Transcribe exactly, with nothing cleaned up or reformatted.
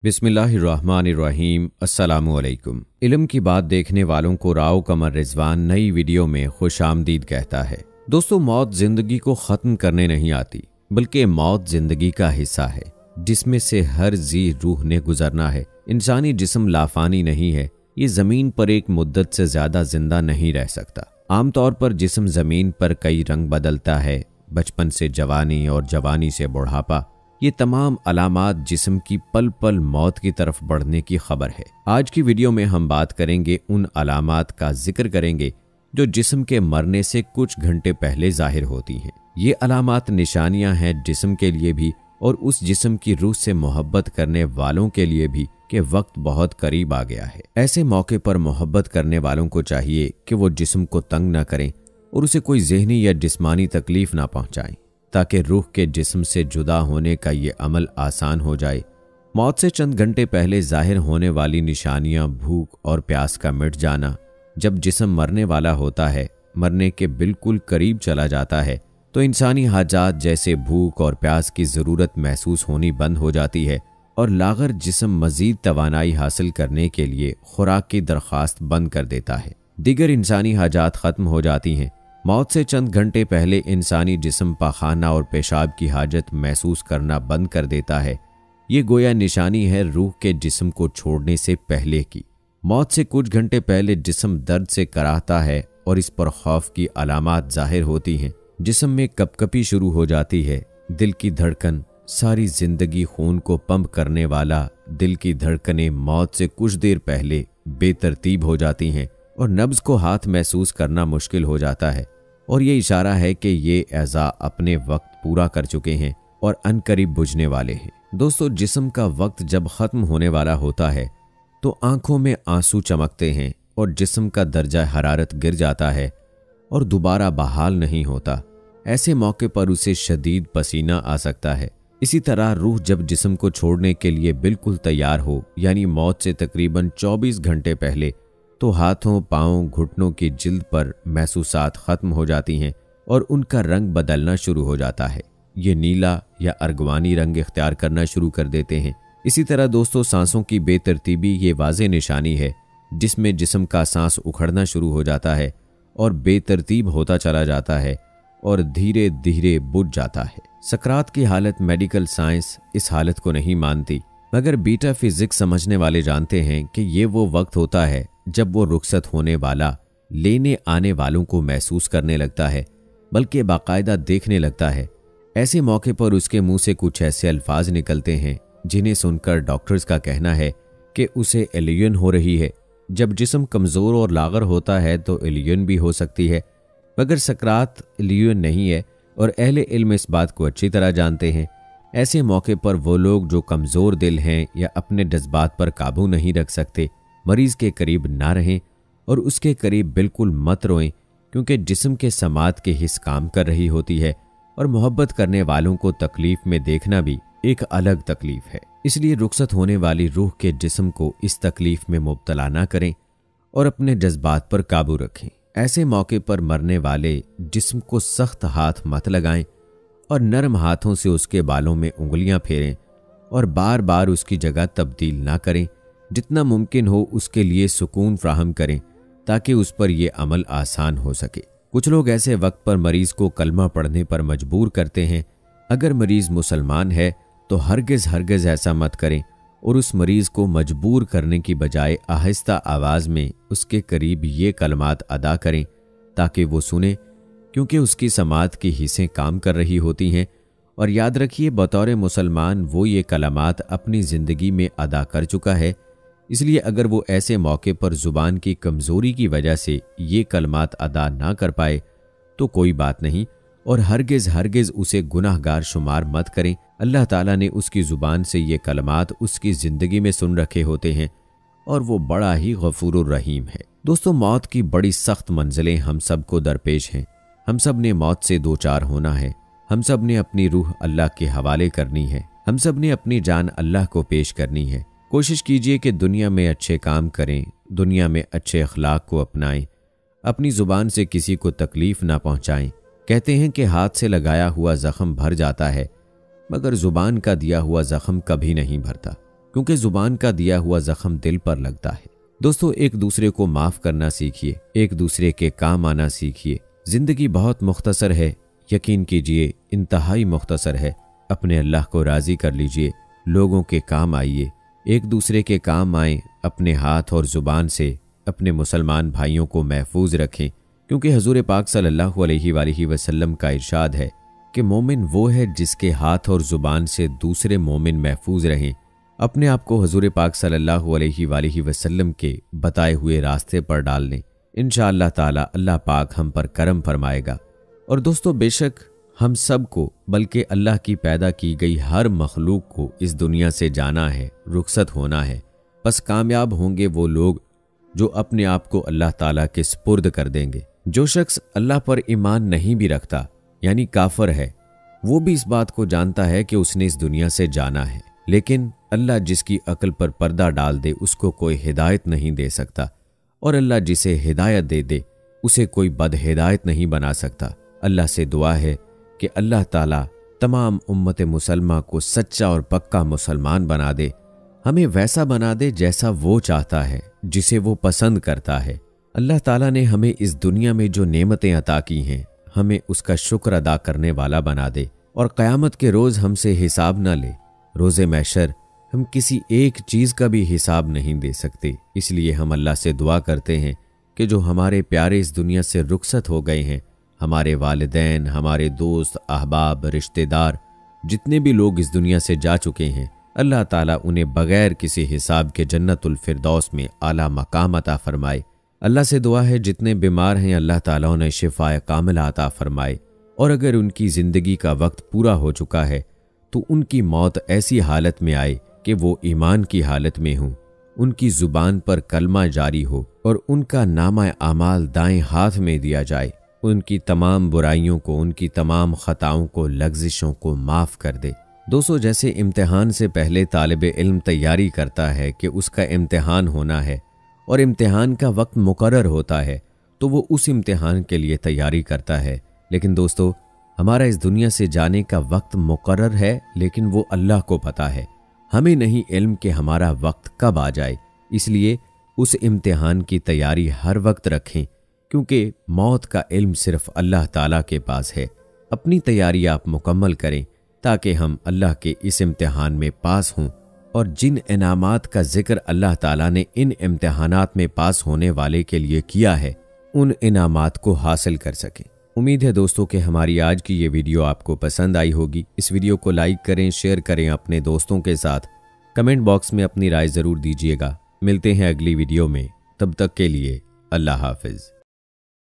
बिस्मिल्लाहिर्रहमानिर्रहीम। अस्सलामुअलैकुम। इल्म की बात देखने वालों को राव कमर रिजवान नई वीडियो में खुश आमदीद कहता है। दोस्तों, मौत जिंदगी को ख़त्म करने नहीं आती, बल्कि मौत जिंदगी का हिस्सा है जिसमें से हर जी रूह ने गुजरना है। इंसानी जिस्म लाफानी नहीं है, ये ज़मीन पर एक मुद्दत से ज़्यादा जिंदा नहीं रह सकता। आमतौर पर जिस्म ज़मीन पर कई रंग बदलता है, बचपन से जवानी और जवानी से बुढ़ापा। ये तमाम अलामात जिस्म की पल पल मौत की तरफ बढ़ने की खबर है। आज की वीडियो में हम बात करेंगे, उन अलामात का जिक्र करेंगे जो जिस्म के मरने से कुछ घंटे पहले जाहिर होती हैं। ये अलामात निशानियां हैं जिस्म के लिए भी और उस जिस्म की रूह से मोहब्बत करने वालों के लिए भी कि वक्त बहुत करीब आ गया है। ऐसे मौके पर मोहब्बत करने वालों को चाहिए कि वो जिस्म को तंग न करें और उसे कोई जहनी या जिस्मानी तकलीफ ना पहुंचाएं, ताकि रूह के जिस्म से जुदा होने का ये अमल आसान हो जाए। मौत से चंद घंटे पहले जाहिर होने वाली निशानियां भूख और प्यास का मिट जाना। जब जिस्म मरने वाला होता है, मरने के बिल्कुल करीब चला जाता है, तो इंसानी हाजात जैसे भूख और प्यास की ज़रूरत महसूस होनी बंद हो जाती है और लागर जिस्म मज़ीद तवानाई हासिल करने के लिए खुराक की दरख्वास्त बंद कर देता है। दीगर इंसानी हाजात ख़त्म हो जाती हैं। मौत से चंद घंटे पहले इंसानी जिस्म पाखाना और पेशाब की हाजत महसूस करना बंद कर देता है। ये गोया निशानी है रूह के जिस्म को छोड़ने से पहले की। मौत से कुछ घंटे पहले जिस्म दर्द से कराहता है और इस पर खौफ की अलामात जाहिर होती हैं। जिस्म में कपकपी शुरू हो जाती है। दिल की धड़कन, सारी जिंदगी खून को पंप करने वाला दिल की धड़कनें मौत से कुछ देर पहले बेतरतीब हो जाती हैं और नब्ज को हाथ महसूस करना मुश्किल हो जाता है, और ये इशारा है कि ये एज़ा अपने वक्त पूरा कर चुके हैं और अनकरीब बुझने वाले हैं। दोस्तों, जिस्म का वक्त जब ख़त्म होने वाला होता है तो आंखों में आंसू चमकते हैं और जिस्म का दर्जा हरारत गिर जाता है और दोबारा बहाल नहीं होता। ऐसे मौके पर उसे शदीद पसीना आ सकता है। इसी तरह रूह जब जिस्म को छोड़ने के लिए बिल्कुल तैयार हो, यानी मौत से तकरीबन चौबीस घंटे पहले, तो हाथों, पांवों, घुटनों की जिल्द पर महसूसात ख़त्म हो जाती हैं और उनका रंग बदलना शुरू हो जाता है। ये नीला या अर्गवानी रंग इख्तियार करना शुरू कर देते हैं। इसी तरह दोस्तों, सांसों की बेतरतीबी ये वाज़ेह निशानी है जिसमें जिस्म का सांस उखड़ना शुरू हो जाता है और बेतरतीब होता चला जाता है और धीरे धीरे बुझ जाता है। सकरात की हालत मेडिकल साइंस इस हालत को नहीं मानती, मगर बीटा फिजिक्स समझने वाले जानते हैं कि ये वो वक्त होता है जब वो रुखसत होने वाला लेने आने वालों को महसूस करने लगता है, बल्कि बाकायदा देखने लगता है। ऐसे मौके पर उसके मुंह से कुछ ऐसे अल्फाज निकलते हैं जिन्हें सुनकर डॉक्टर्स का कहना है कि उसे एलियन हो रही है। जब जिस्म कमज़ोर और लागर होता है तो एलियन भी हो सकती है, मगर सकरात एलियन नहीं है और अहले इल्म इस बात को अच्छी तरह जानते हैं। ऐसे मौके पर वो लोग जो कमज़ोर दिल हैं या अपने जज्बात पर काबू नहीं रख सकते, मरीज़ के करीब ना रहें और उसके करीब बिल्कुल मत रोएं, क्योंकि जिस्म के समात के हिस्स काम कर रही होती है और मोहब्बत करने वालों को तकलीफ़ में देखना भी एक अलग तकलीफ़ है। इसलिए रुखसत होने वाली रूह के जिस्म को इस तकलीफ़ में मुब्तला ना करें और अपने जज्बात पर काबू रखें। ऐसे मौके पर मरने वाले जिस्म को सख्त हाथ मत लगाएं और नरम हाथों से उसके बालों में उंगलियां फेरें और बार बार उसकी जगह तब्दील ना करें। जितना मुमकिन हो उसके लिए सुकून फ्राहम करें ताकि उस पर यह अमल आसान हो सके। कुछ लोग ऐसे वक्त पर मरीज़ को कलमा पढ़ने पर मजबूर करते हैं। अगर मरीज़ मुसलमान है तो हरगिज़ हरगिज़ ऐसा मत करें और उस मरीज़ को मजबूर करने की बजाय आहिस्ता आवाज़ में उसके करीब ये कलमात अदा करें ताकि वो सुने, क्योंकि उसकी समात की हिस्सें काम कर रही होती हैं। और याद रखिए, बतौर मुसलमान वो ये कलमात अपनी ज़िंदगी में अदा कर चुका है, इसलिए अगर वो ऐसे मौके पर ज़ुबान की कमज़ोरी की वजह से ये कलमात अदा ना कर पाए तो कोई बात नहीं, और हरगिज़ हरगिज़ उसे गुनाहगार शुमार मत करें। अल्लाह ताला ने उसकी ज़ुबान से ये कलमात उसकी ज़िंदगी में सुन रखे होते हैं और वो बड़ा ही गफूरुर रहीम है। दोस्तों, मौत की बड़ी सख्त मंजिलें हम सब को दरपेश हैं। हम सब ने मौत से दो चार होना है। हम सब ने अपनी रूह अल्लाह के हवाले करनी है। हम सब ने अपनी जान अल्लाह को पेश करनी है। कोशिश कीजिए कि दुनिया में अच्छे काम करें, दुनिया में अच्छे अखलाक को अपनाएं, अपनी ज़ुबान से किसी को तकलीफ़ ना पहुँचाएं। कहते हैं कि हाथ से लगाया हुआ ज़ख्म भर जाता है, मगर ज़ुबान का दिया हुआ ज़ख्म कभी नहीं भरता। क्योंकि जुबान का दिया हुआ जख्म दिल पर लगता है। दोस्तों, एक दूसरे को माफ करना सीखिए, एक दूसरे के काम आना सीखिए। जिंदगी बहुत मुख्तसर है, यकीन कीजिए इंतहाई मुख्तसर है। अपने अल्लाह को राजी कर लीजिए, लोगों के काम आइए, एक दूसरे के काम आएं। अपने हाथ और जुबान से अपने मुसलमान भाइयों को महफूज रखें, क्योंकि हजूर पाक सल्लल्लाहु अलैहि वसल्लम का इरशाद है कि मोमिन वो है जिसके हाथ और जुबान से दूसरे मोमिन महफूज रहें। अपने आप को हजूर पाक सल्लल्लाहु अलैहि वसल्लम के बताए हुए रास्ते पर डाल लें। इंशाअल्लाह ताला अल्लाह पाक हम पर करम फरमाएगा। और दोस्तों, बेशक हम सब को, बल्कि अल्लाह की पैदा की गई हर मखलूक को इस दुनिया से जाना है, रुखसत होना है। बस कामयाब होंगे वो लोग जो अपने आप को अल्लाह ताला के स्पुर्द कर देंगे। जो शख्स अल्लाह पर ईमान नहीं भी रखता, यानी काफर है, वो भी इस बात को जानता है कि उसने इस दुनिया से जाना है। लेकिन अल्लाह जिसकी अक्ल पर पर्दा डाल दे उसको कोई हिदायत नहीं दे सकता, और अल्लाह जिसे हिदायत दे दे उसे कोई बदहिदायत नहीं बना सकता। अल्लाह से दुआ है कि अल्लाह ताला तमाम उम्मत मुसलमा को सच्चा और पक्का मुसलमान बना दे, हमें वैसा बना दे जैसा वो चाहता है, जिसे वो पसंद करता है। अल्लाह ताला ने हमें इस दुनिया में जो नेमतें अता की हैं, हमें उसका शुक्र अदा करने वाला बना दे, और क़यामत के रोज़ हमसे हिसाब न ले। रोज़े महशर हम किसी एक चीज़ का भी हिसाब नहीं दे सकते। इसलिए हम अल्लाह से दुआ करते हैं कि जो हमारे प्यारे इस दुनिया से रुखसत हो गए हैं, हमारे वालिदैन, हमारे दोस्त, अहबाब, रिश्तेदार, जितने भी लोग इस दुनिया से जा चुके हैं, अल्लाह ताला उन्हें बगैर किसी हिसाब के जन्नतुल फिरदौस में आला मकाम अता फरमाए। अल्लाह से दुआ है जितने बीमार हैं अल्लाह ताला उन्हें शिफाए कामिला अता फरमाए, और अगर उनकी ज़िंदगी का वक्त पूरा हो चुका है तो उनकी मौत ऐसी हालत में आए कि वो ईमान की हालत में हों, उनकी ज़ुबान पर कलमा जारी हो और उनका नामा आमाल दाएं हाथ में दिया जाए। उनकी तमाम बुराइयों को, उनकी तमाम ख़ताओं को, लग़्ज़िशों को माफ़ कर दे। दोस्तों, जैसे इम्तिहान से पहले तालिब इल्म तैयारी करता है कि उसका इम्तिहान होना है और इम्तिहान का वक्त मुकर्रर होता है, तो वो उस इम्तिहान के लिए तैयारी करता है। लेकिन दोस्तों, हमारा इस दुनिया से जाने का वक्त मुकर्रर है, लेकिन वो अल्लाह को पता है, हमें नहीं इल्म कि हमारा वक्त कब आ जाए। इसलिए उस इम्तिहान की तैयारी हर वक्त रखें, क्योंकि मौत का इल्म सिर्फ अल्लाह ताला के पास है। अपनी तैयारी आप मुकम्मल करें ताकि हम अल्लाह के इस इम्तिहान में पास हों, और जिन इनामात का जिक्र अल्लाह ताला ने इन इम्तिहानात में पास होने वाले के लिए किया है, उन इनामात को हासिल कर सकें। उम्मीद है दोस्तों कि हमारी आज की ये वीडियो आपको पसंद आई होगी। इस वीडियो को लाइक करें, शेयर करें अपने दोस्तों के साथ। कमेंट बॉक्स में अपनी राय ज़रूर दीजिएगा। मिलते हैं अगली वीडियो में, तब तक के लिए अल्लाह हाफिज़।